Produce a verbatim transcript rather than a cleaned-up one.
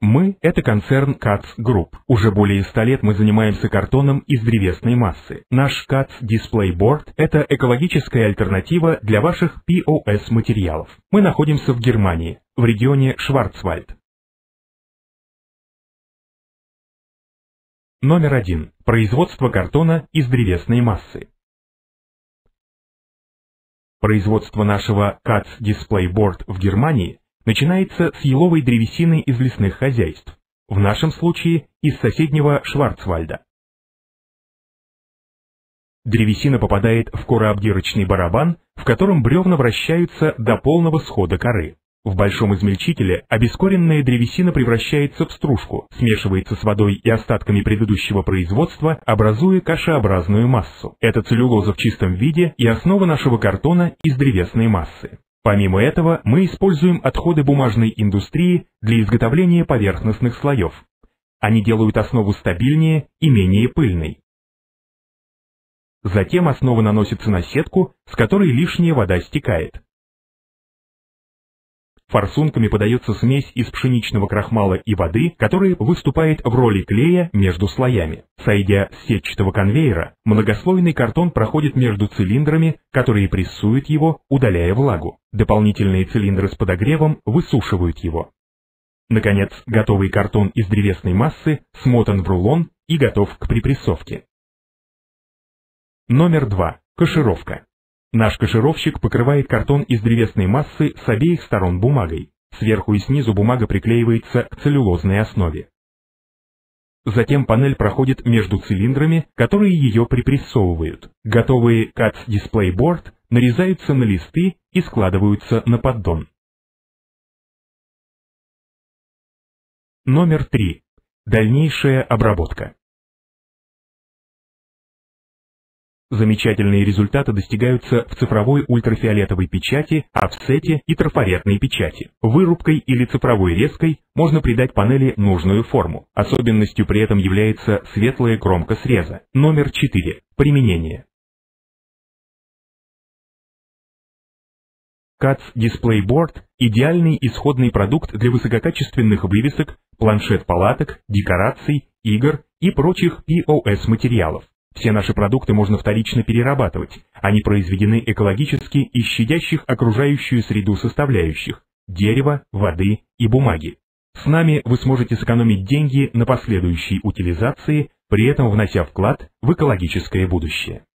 Мы – это концерн катс Group. Уже более ста лет мы занимаемся картоном из древесной массы. Наш катс Display Board – это экологическая альтернатива для ваших пи о эс материалов. Мы находимся в Германии, в регионе Шварцвальд. Номер один. Производство картона из древесной массы. Производство нашего катс Display Board в Германии начинается с еловой древесины из лесных хозяйств, в нашем случае из соседнего Шварцвальда. Древесина попадает в корообдирочный барабан, в котором бревна вращаются до полного схода коры. В большом измельчителе обескоренная древесина превращается в стружку, смешивается с водой и остатками предыдущего производства, образуя кашеобразную массу. Это целлюлоза в чистом виде и основа нашего картона из древесной массы. Помимо этого, мы используем отходы бумажной индустрии для изготовления поверхностных слоев. Они делают основу стабильнее и менее пыльной. Затем основа наносится на сетку, с которой лишняя вода стекает. Форсунками подается смесь из пшеничного крахмала и воды, которая выступает в роли клея между слоями. Сойдя с сетчатого конвейера, многослойный картон проходит между цилиндрами, которые прессуют его, удаляя влагу. Дополнительные цилиндры с подогревом высушивают его. Наконец, готовый картон из древесной массы смотан в рулон и готов к припрессовке. Номер два. Кашировка. Наш кашировщик покрывает картон из древесной массы с обеих сторон бумагой. Сверху и снизу бумага приклеивается к целлюлозной основе. Затем панель проходит между цилиндрами, которые ее припрессовывают. Готовые катс Display Board нарезаются на листы и складываются на поддон. Номер три. Дальнейшая обработка. Замечательные результаты достигаются в цифровой ультрафиолетовой печати, офсете и трафаретной печати. Вырубкой или цифровой резкой можно придать панели нужную форму. Особенностью при этом является светлая кромка среза. Номер четыре. Применение. катс Display Board – идеальный исходный продукт для высококачественных вывесок, планшет-палаток, декораций, игр и прочих пи о эс материалов. Все наши продукты можно вторично перерабатывать, они произведены экологически из щадящих окружающую среду составляющих – дерева, воды и бумаги. С нами вы сможете сэкономить деньги на последующей утилизации, при этом внося вклад в экологическое будущее.